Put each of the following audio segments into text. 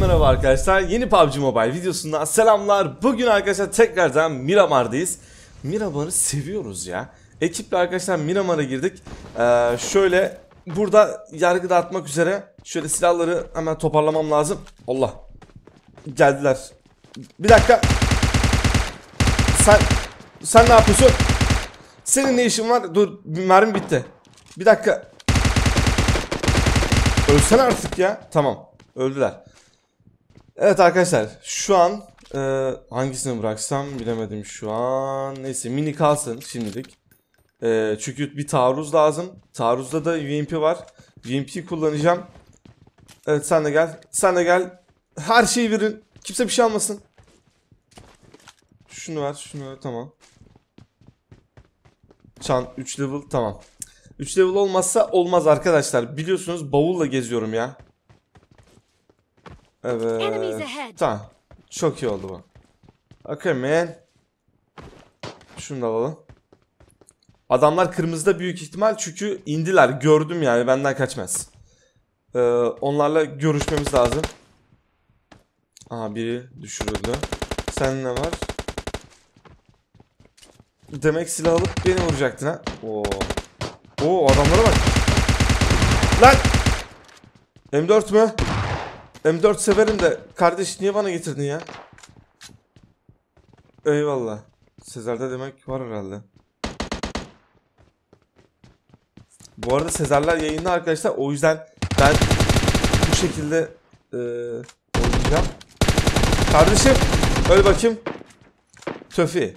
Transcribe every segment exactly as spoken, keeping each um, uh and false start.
merhaba arkadaşlar. Yeni P U B G Mobile videosundan selamlar. Bugün arkadaşlar tekrardan Miramar'dayız. Miramar'ı seviyoruz ya. Ekiple arkadaşlar Miramar'a girdik. Ee, şöyle burada yargı dağıtmak üzere. Şöyle silahları hemen toparlamam lazım. Allah. Geldiler. Bir dakika. Sen sen ne yapıyorsun? Senin ne işin var? Dur, mermi bitti. Bir dakika. Ölsene artık ya. Tamam. Öldüler. Evet arkadaşlar. Şu an e, hangisini bıraksam bilemedim şu an. Neyse mini kalsın şimdilik. E, çünkü bir taarruz lazım. Taarruzda da U M P var. U M P'yi kullanacağım. Evet sen de gel. Sen de gel. Her şeyi verin. Kimse bir şey almasın. Şunu ver. Şunu ver. Tamam. Çan üç level. Tamam. üç level olmazsa olmaz arkadaşlar. Biliyorsunuz bavulla geziyorum ya. Evet. Tamam. Çok iyi oldu bu. Okay man. Şunu da alalım. Adamlar kırmızıda büyük ihtimal çünkü indiler. Gördüm yani benden kaçmaz. Ee, onlarla görüşmemiz lazım. Aha biri düşürüldü. Sen ne var? Demek silah alıp beni vuracaktın ha. Oo. Oo adamlara bak. Lan! M dört mü? M dört severim de kardeş niye bana getirdin ya? Eyvallah. Sezer'de demek var herhalde. Bu arada Sezer'ler yayında arkadaşlar, o yüzden ben bu şekilde e, oynayacağım. Kardeşim öl bakayım. Töfi.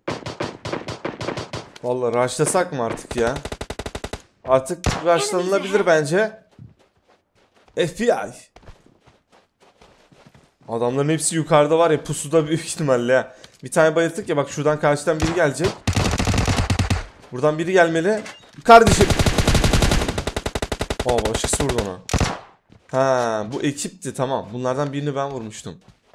Vallahi rushlasak mı artık ya? Artık rushlanılabilir bence. F B I. Adamların hepsi yukarıda var ya, pusuda büyük ihtimalle ya. Bir tane bayılttık ya, bak şuradan karşıdan biri gelecek. Buradan biri gelmeli. Kardeşim. Aa başkası vurdu ona. Ha bu ekipti, tamam. Bunlardan birini ben vurmuştum.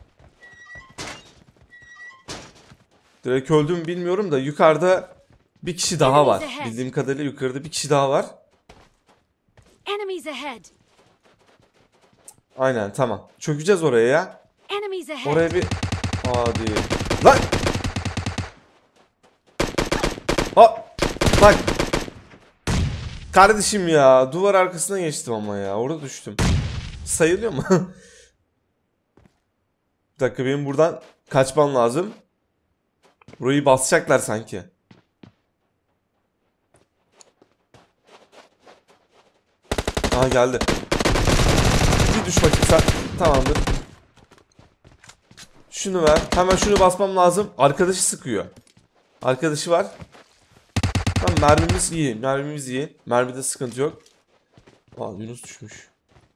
Direkt öldüm bilmiyorum da yukarıda bir kişi daha var. Bildiğim kadarıyla yukarıda bir kişi daha var. Aynen tamam. Çökeceğiz oraya ya. Oraya bir... Hadi. Lan! Ha! Bak! Kardeşim ya. Duvar arkasına geçtim ama ya. Orada düştüm. Sayılıyor mu? Bir dakika, benim buradan kaçmam lazım. Burayı basacaklar sanki. Aha geldi. Bir düş bakayım sen. Tamamdır. Şunu ver. Hemen şunu basmam lazım. Arkadaşı sıkıyor. Arkadaşı var. Tamam, mermimiz iyi. Mermimiz iyi. Mermide sıkıntı yok. Aa Yunus düşmüş.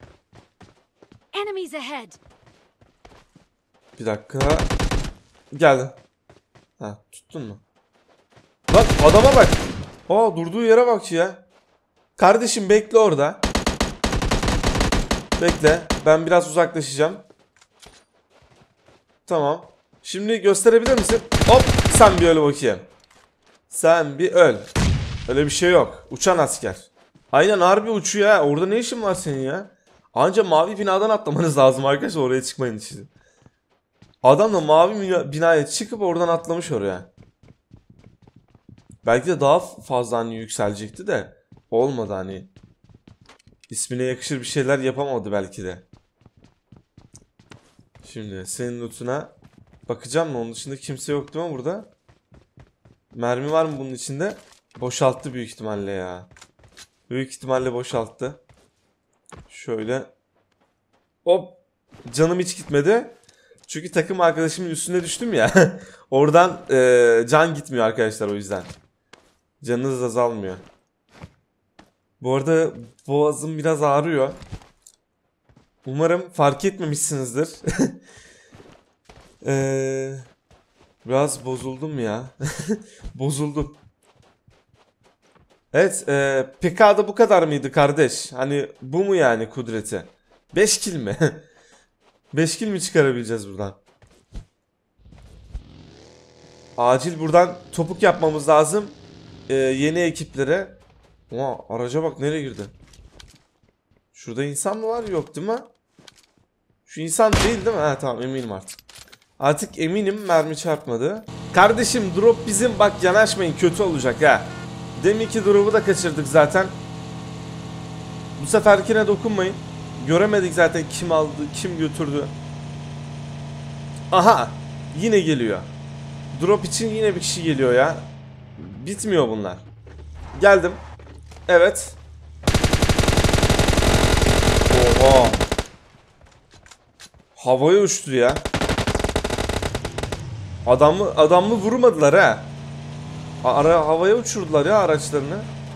Bir dakika. Geldi. Ha tuttun mu? Bak adama bak. Aa durduğu yere bak ya. Kardeşim bekle orada. Bekle. Ben biraz uzaklaşacağım. Tamam. Şimdi gösterebilir misin? Hop sen bir öl bakayım. Sen bir öl. Öyle bir şey yok. Uçan asker. Aynen harbi uçuyor ya. Orada ne işin var senin ya? Anca mavi binadan atlamanız lazım arkadaşlar, oraya çıkmayın işte. Adam da mavi binaya çıkıp oradan atlamış oraya. Belki de daha fazla hani yükselecekti de olmadı hani. İsmine yakışır bir şeyler yapamadı belki de. Şimdi senin lootuna bakacağım mı? Onun dışında kimse yok değil mi burada? Mermi var mı bunun içinde? Boşalttı büyük ihtimalle ya. Büyük ihtimalle boşalttı. Şöyle. Hop. Canım hiç gitmedi. Çünkü takım arkadaşımın üstüne düştüm ya. Oradan e, can gitmiyor arkadaşlar, o yüzden. Canınız azalmıyor. Bu arada boğazım biraz ağrıyor. Umarım fark etmemişsinizdir. ee, biraz bozuldum ya. Bozuldum. Evet, e, P K'da bu kadar mıydı kardeş? Hani bu mu yani kudreti? beş kill mi? beş kill mi çıkarabileceğiz buradan? Acil buradan topuk yapmamız lazım. Ee, yeni ekiplere. Oha, araca bak nereye girdi. Şurada insan mı var? Yok değil mi? Şu insan değil değil mi? Ha tamam, eminim artık. Artık eminim mermi çarpmadı. Kardeşim drop bizim, bak yanaşmayın, kötü olacak ha. Deminki drop'u da kaçırdık zaten. Bu seferkine dokunmayın. Göremedik zaten kim aldı, kim götürdü. Aha! Yine geliyor. Drop için yine bir kişi geliyor ya. Bitmiyor bunlar. Geldim. Evet. Oha. Havaya uçtu ya. Adamı adamı vurmadılar ha. Ara havaya uçurdular ya araçlarını.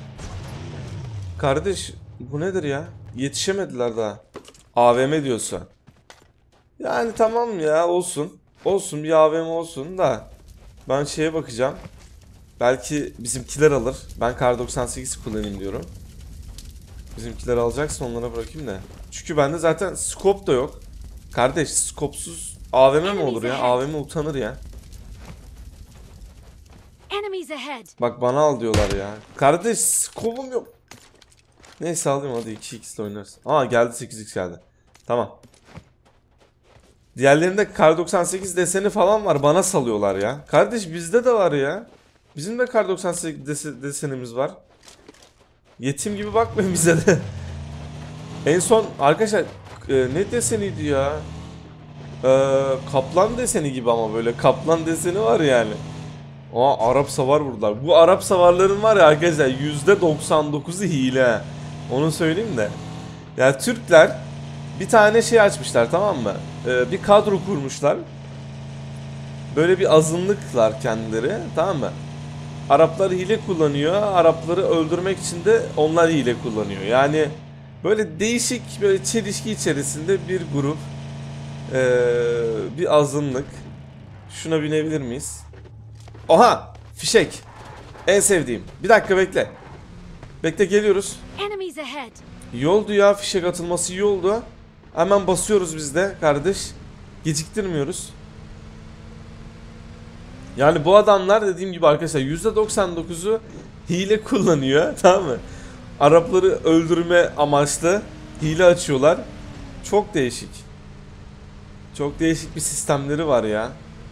Kardeş bu nedir ya? Yetişemediler daha. A V M diyorsa. Yani tamam ya, olsun. Olsun, bir A V M olsun da. Ben şeye bakacağım. Belki bizimkiler alır. Ben Kar doksan sekiz kullanayım diyorum. Bizimkiler alacaksa onlara bırakayım da. Çünkü bende zaten scope da yok. Kardeş skopsuz A V M mi olur ya? A V M utanır ya. Bak bana al diyorlar ya. Kardeş scope'um yok. Neyse alayım hadi, iki x'le oynarız. Aa geldi, sekiz x geldi. Tamam. Diğerlerinde Kar doksan sekiz deseni falan var, bana salıyorlar ya. Kardeş bizde de var ya. Bizim de Kar doksan sekiz des desenimiz var. Yetim gibi bakmayın bize de. En son arkadaşlar e, ne deseniydi ya? E, kaplan deseni gibi, ama böyle kaplan deseni var yani. Aa Arap savar vurdular. Bu Arap savarların var ya arkadaşlar, yüzde doksan dokuzu hile. Onu söyleyeyim de. Yani Türkler bir tane şey açmışlar, tamam mı? Ee, bir kadro kurmuşlar. Böyle bir azınlıklar kendileri, tamam mı? Araplar hile kullanıyor. Arapları öldürmek için de onlar hile kullanıyor. Yani böyle değişik, böyle çelişki içerisinde bir grup. Ee, bir azınlık. Şuna binebilir miyiz? Oha! Fişek. En sevdiğim. Bir dakika bekle. Bekle, geliyoruz. İyi oldu ya, fişek atılması iyi oldu. Hemen basıyoruz biz de kardeş. Geciktirmiyoruz. Yani bu adamlar dediğim gibi arkadaşlar yüzde doksan dokuzu hile kullanıyor, tamam mı? Arapları öldürme amaçlı hile açıyorlar. Çok değişik. Çok değişik bir sistemleri var ya.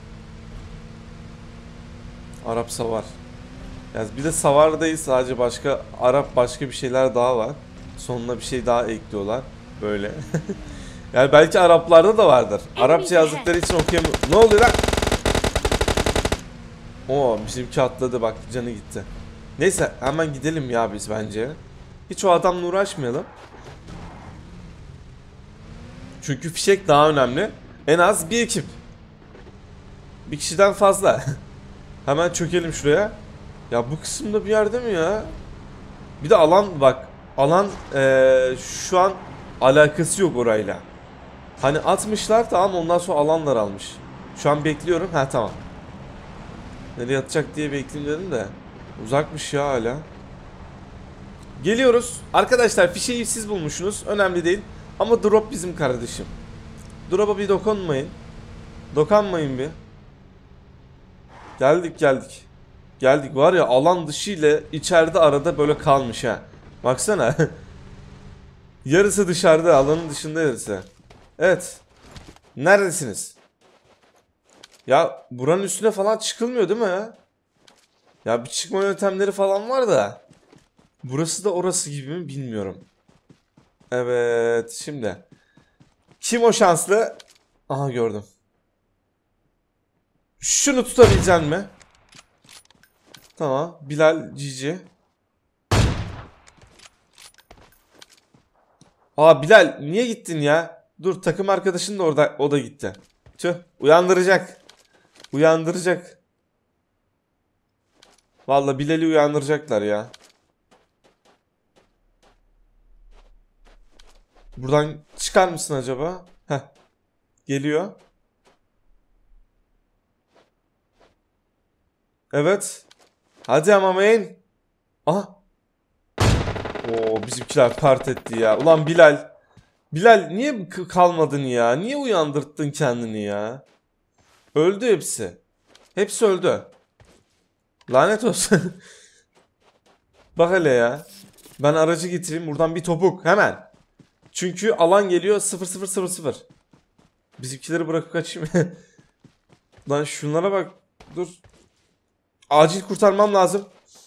Arap savar. Yani bir de savar değil sadece, başka Arap başka bir şeyler daha var. Sonuna bir şey daha ekliyorlar. Böyle. Yani belki Araplarda da vardır. Arapça yazdıkları için okuyamıyorum. Ne oluyor lan? Oo bizimki atladı bak, canı gitti. Neyse hemen gidelim ya biz bence. Hiç o adamla uğraşmayalım. Çünkü fişek daha önemli. En az bir ekip. Bir kişiden fazla. Hemen çökelim şuraya. Ya bu kısımda bir yerde mi ya? Bir de alan bak. Alan ee, şu an alakası yok orayla. Hani atmışlar tamam, ondan sonra alanlar almış. Şu an bekliyorum. Ha tamam. Nereye atacak diye bekleyeyim dedim de. Uzakmış ya hala. Geliyoruz. Arkadaşlar fişeği siz bulmuşsunuz. Önemli değil. Ama drop bizim kardeşim. Drop'a bir dokunmayın. Dokanmayın bir. Geldik geldik. Geldik var ya, alan dışı ile içeride arada böyle kalmış ha. Baksana. Yarısı dışarıda, alanın dışında yarısı. Evet. Neredesiniz? Ya buranın üstüne falan çıkılmıyor değil mi ya? Ya bir çıkma yöntemleri falan var da. Burası da orası gibi mi bilmiyorum. Evet şimdi. Kim o şanslı? Aha gördüm. Şunu tutabilecek mi? Tamam. Bilal Cici. Aa Bilal niye gittin ya? Dur, takım arkadaşın da orada, o da gitti. Tüh, uyandıracak. Uyandıracak. Vallahi Bilal'i uyandıracaklar ya. Buradan çıkar mısın acaba? Heh. Geliyor. Evet. Hadi ama main. Aha. Oo bizimkiler part etti ya. Ulan Bilal. Bilal niye kalmadın ya? Niye uyandırttın kendini ya? Öldü hepsi. Hepsi öldü. Lanet olsun. Bak hele ya. Ben aracı getireyim buradan bir topuk hemen. Çünkü alan geliyor sıfır sıfır sıfır sıfır. Bizimkileri bırakıp kaçayım. Lan şunlara bak. Dur. Acil kurtarmam lazım.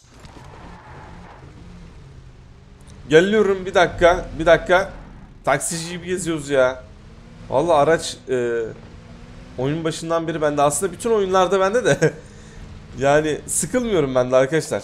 Geliyorum bir dakika. Bir dakika. Taksici gibi geziyoruz ya. Vallahi araç e, oyun başından beri bende. Aslında bütün oyunlarda bende de. Yani sıkılmıyorum ben de arkadaşlar.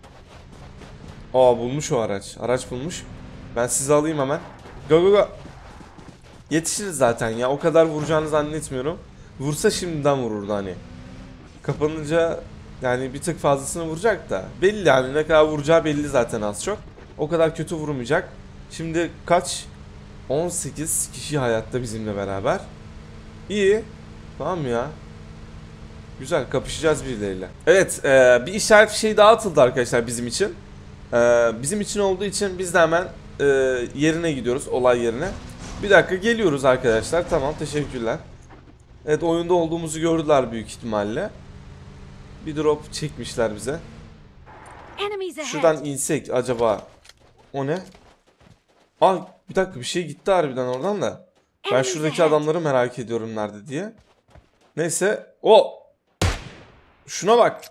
Aa bulmuş o araç. Araç bulmuş. Ben sizi alayım hemen. Go go go. Yetişiriz zaten ya. O kadar vuracağını zannetmiyorum. Vursa şimdiden vururdu hani. Kapanınca yani bir tık fazlasını vuracak da. Belli yani ne kadar vuracağı belli zaten az çok. O kadar kötü vurmayacak. Şimdi kaç? on sekiz kişi hayatta bizimle beraber. İyi. Tamam ya. Güzel, kapışacağız birileriyle. Evet, e, bir işaret fişeği daha atıldı arkadaşlar bizim için. E, bizim için olduğu için biz de hemen e, yerine gidiyoruz, olay yerine. Bir dakika geliyoruz arkadaşlar. Tamam, teşekkürler. Evet, oyunda olduğumuzu gördüler büyük ihtimalle. Bir drop çekmişler bize. Şuradan insek acaba. O ne? Aa, bir dakika bir şey gitti harbiden oradan da. Ben şuradaki adamları merak ediyorum nerede diye. Neyse. O. Şuna bak.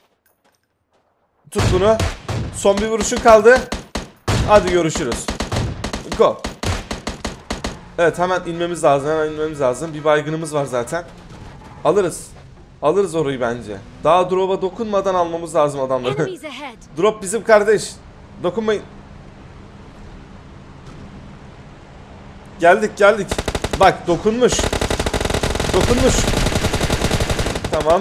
Tut bunu. Son bir vuruşun kaldı. Hadi görüşürüz. Go. Evet, hemen inmemiz lazım. Hemen inmemiz lazım. Bir baygınımız var zaten. Alırız. Alırız orayı bence. Daha drop'a dokunmadan almamız lazım adamları. Drop bizim kardeş. Dokunmayın. Geldik geldik. Bak dokunmuş. Dokunmuş. Tamam.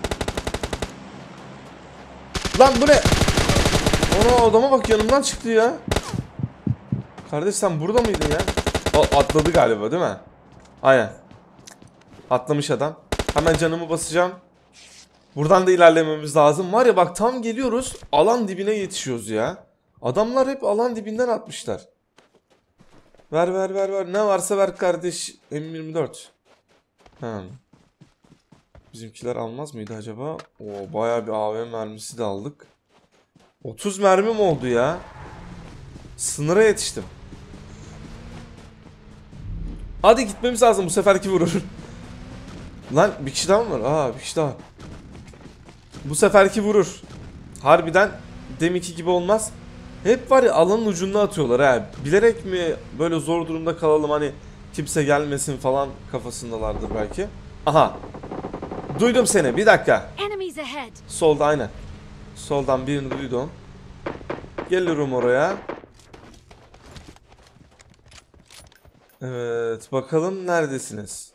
Lan bu ne? Ona adama bak yanımdan çıktı ya. Kardeş sen burada mıydın ya? O atladı galiba değil mi? Aynen. Atlamış adam. Hemen canımı basacağım. Buradan da ilerlememiz lazım. Var ya bak tam geliyoruz. Alan dibine yetişiyoruz ya. Adamlar hep alan dibinden atmışlar. Ver ver ver ver. Ne varsa ver kardeş. M yirmi dört. Ha. Bizimkiler almaz mıydı acaba? Oo, bayağı bir A V M mermisi de aldık. otuz mermi mi oldu ya? Sınıra yetiştim. Hadi gitmemiz lazım, bu seferki vurur. Lan bir kişi daha mı var? Aa bir kişi daha. Bu seferki vurur. Harbiden deminki gibi olmaz. Hep var ya alanın ucunda atıyorlar ha. Bilerek mi böyle zor durumda kalalım hani kimse gelmesin falan kafasındalardır belki. Aha. Duydum seni, bir dakika. Solda aynen. Soldan birini duydum. Geliyorum oraya. Evet bakalım neredesiniz?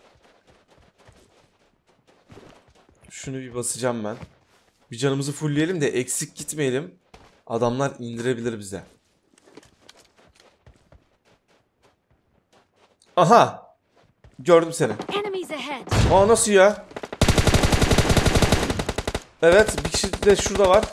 Şunu bir basacağım ben. Bir canımızı fullleyelim de eksik gitmeyelim. Adamlar indirebilir bize. Aha. Gördüm seni. Aa nasıl ya? Evet bir kişi de şurada var.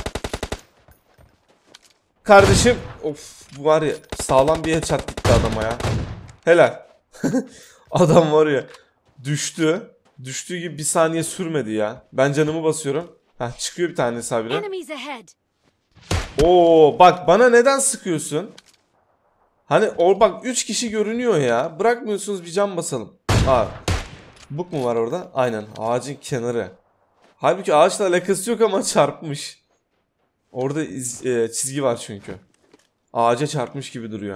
Kardeşim. Of bu var ya sağlam bir headshot gitti adama ya. Helal. Adam var ya düştü. Düştüğü gibi bir saniye sürmedi ya. Ben canımı basıyorum. Heh, çıkıyor bir tane sabire. Oo bak bana neden sıkıyorsun? Hani or bak üç kişi görünüyor ya. Bırakmıyorsunuz bir can basalım. Aa. Buk mu var orada? Aynen ağacın kenarı. Halbuki ağaçla alakası yok ama çarpmış. Orada iz, e, çizgi var çünkü. Ağaca çarpmış gibi duruyor.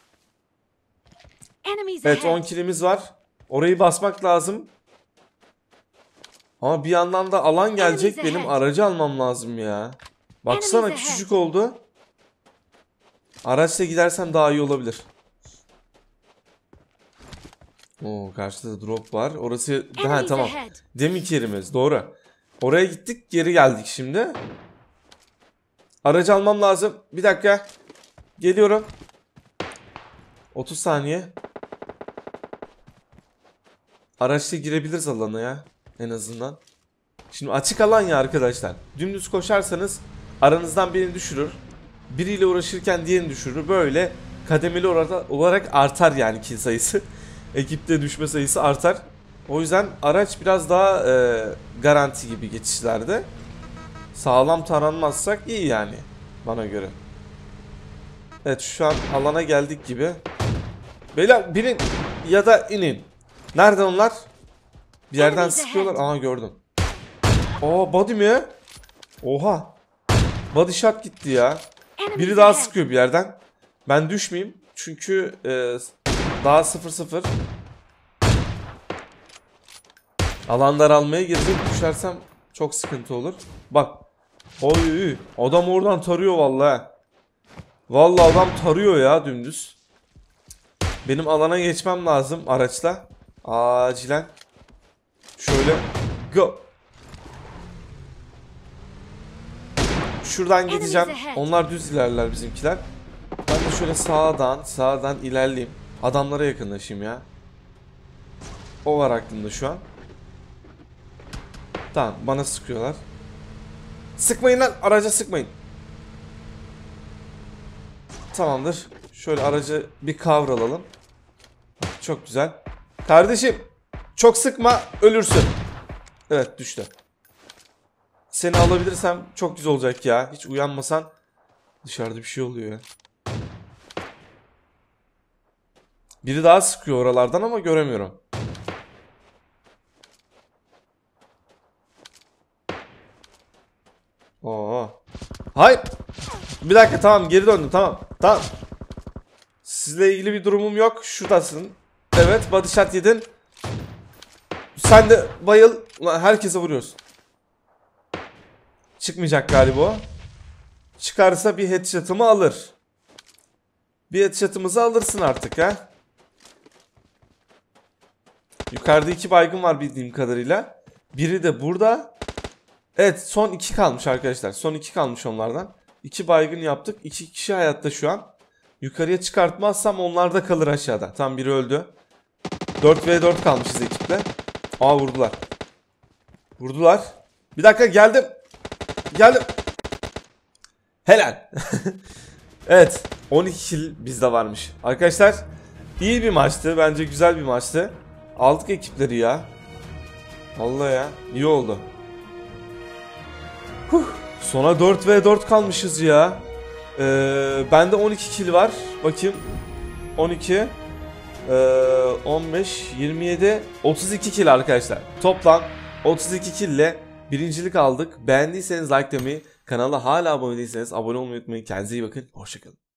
Evet on kilimiz var. Orayı basmak lazım. Ama bir yandan da alan gelecek. Benim aracı almam lazım ya. Baksana küçücük oldu. Araçla gidersem daha iyi olabilir. Oo karşıda da drop var. Orası ha, tamam. Deminki yerimiz doğru. Oraya gittik geri geldik şimdi. Aracı almam lazım. Bir dakika. Geliyorum. otuz saniye. Araçla girebiliriz alana ya. En azından. Şimdi açık alan ya arkadaşlar. Dümdüz koşarsanız aranızdan birini düşürür. Biriyle uğraşırken diğerini düşürür. Böyle kademeli olarak artar yani kill sayısı. Ekipte düşme sayısı artar. O yüzden araç biraz daha e, garanti gibi geçişlerde. Sağlam taranmazsak iyi yani. Bana göre. Evet şu an alana geldik gibi. Beyler binin ya da inin. Nerede onlar? Bir yerden sıkıyorlar. Aha gördüm. Aa body mi? Oha. Body shot gitti ya. Biri daha sıkıyor bir yerden. Ben düşmeyeyim. Çünkü e, daha sıfır sıfır. Alan daralmaya girecek. Düşersem çok sıkıntı olur. Bak. Oy, adam oradan tarıyor vallahi. Vallahi adam tarıyor ya dümdüz. Benim alana geçmem lazım araçla. Acilen. Şöyle. Go. Şuradan gideceğim. Onlar düz ilerler bizimkiler. Ben de şöyle sağdan sağdan ilerleyeyim. Adamlara yakınlaşayım ya. O var aklımda şu an. Tamam bana sıkıyorlar. Sıkmayın lan, araca sıkmayın. Tamamdır. Şöyle aracı bir kavralalım. Çok güzel. Kardeşim çok sıkma, ölürsün. Evet düştü. Seni alabilirsem çok güzel olacak ya. Hiç uyanmasan. Dışarıda bir şey oluyor ya. Biri daha sıkıyor oralardan ama göremiyorum. Oo. Hayır. Bir dakika, tamam geri döndüm, tamam. Tamam. Sizle ilgili bir durumum yok. Şuradasın. Evet, body shot yedin. Sen de bayıl. Ulan herkese vuruyorsun. Çıkmayacak galiba o. Çıkarsa bir headshot'ımı alır. Bir headshot'ımızı alırsın artık ha. Yukarıda iki baygın var bildiğim kadarıyla. Biri de burada. Evet, son iki kalmış arkadaşlar. Son iki kalmış onlardan. İki baygın yaptık. İki kişi hayatta şu an. Yukarıya çıkartmazsam onlar da kalır aşağıda. Tam biri öldü. dört ve dört kalmışız ekiple. Aa vurdular. Vurdular. Bir dakika, geldim. Geldim. Helal. Evet. on iki kill bizde varmış. Arkadaşlar iyi bir maçtı. Bence güzel bir maçtı. Aldık ekipleri ya. Vallahi ya. İyi oldu. Huh. Sona dört ve dört kalmışız ya. Ee, bende on iki kill var. Bakayım. on iki. Ee, on beş. yirmi yedi. otuz iki kill arkadaşlar. Toplam otuz iki kill ile birincilik aldık. Beğendiyseniz like demeyi, kanala hala abone değilseniz abone olmayı unutmayın. Kendinize iyi bakın. Hoşçakalın.